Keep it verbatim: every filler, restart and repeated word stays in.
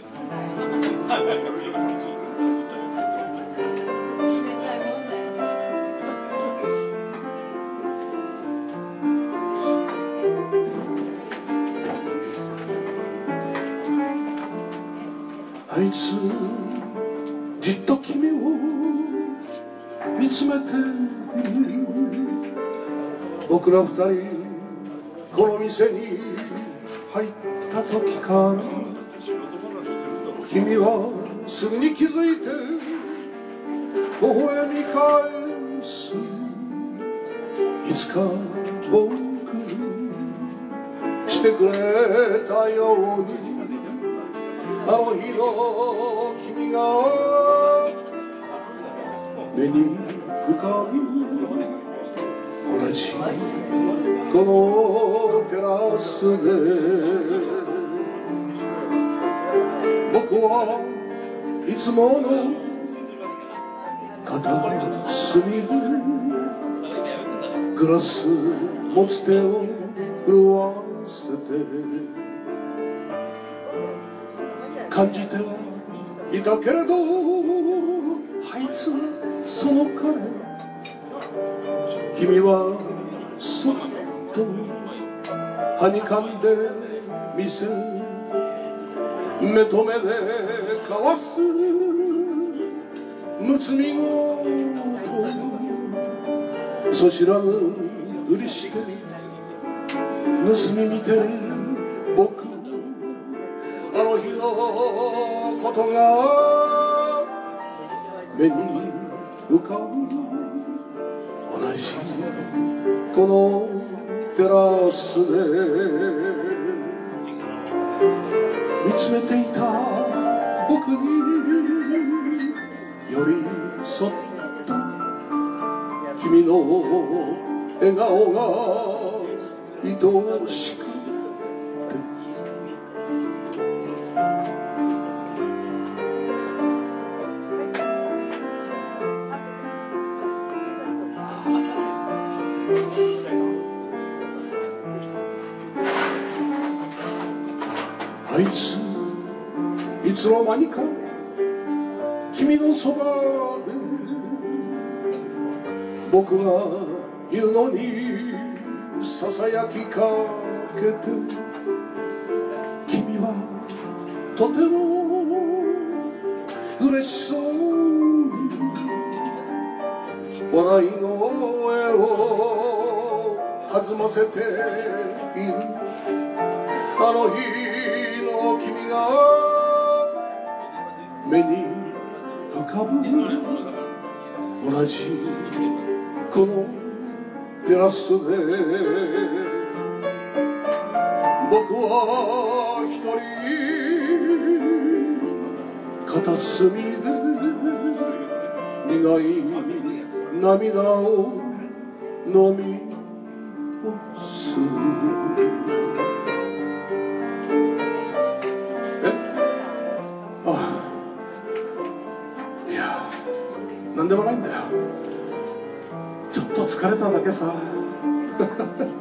あいつじっと君を見つめて僕ら二人この店に入った時から君はすぐに気づいて微笑み返すいつか僕してくれたようにあの日の君が目に浮かぶ同じこのテラスで僕はいつもの片隅でグラス持つ手を震わせて感じてはいたけれどあいつその彼君はそっとはにかんでみせ目と目で交わすむつみごとそ知らぬふりして盗み見てる僕あの日のことが目に浮かぶ同じこのテラスで見つめていた僕に寄り添った君の笑顔が愛しくあいついつの間にか君のそばで僕がいるのにささやきかけて君はとても嬉しそうに笑いの声を弾ませているあの日の君が目に浮かぶ同じこのテラスで僕は一人片隅で苦い涙を飲み干すなんでもないんだよ。ちょっと疲れただけさ